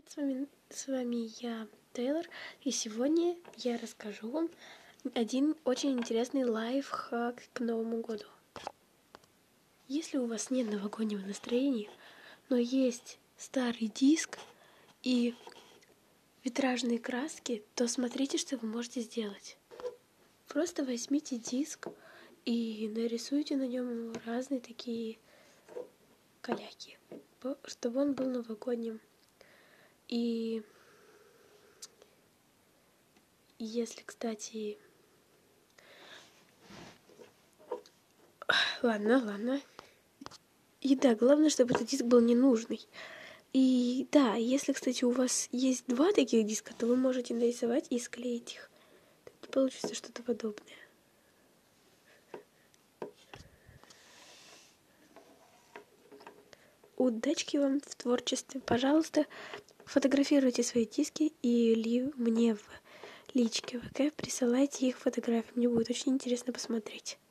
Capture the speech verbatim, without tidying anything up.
С вами, с вами я, Тейлор, и сегодня я расскажу вам один очень интересный лайфхак к Новому году. Если у вас нет новогоднего настроения, но есть старый диск и витражные краски, то смотрите, что вы можете сделать. Просто возьмите диск и нарисуйте на нем разные такие каляки, чтобы он был новогодним. И если, кстати... Ладно, ладно. И да, главное, чтобы этот диск был ненужный. И да, если, кстати, у вас есть два таких диска, то вы можете нарисовать и склеить их. Тогда получится что-то подобное. Удачки вам в творчестве. Пожалуйста, фотографируйте свои диски и ли мне в личке ВК присылайте их фотографии. Мне будет очень интересно посмотреть.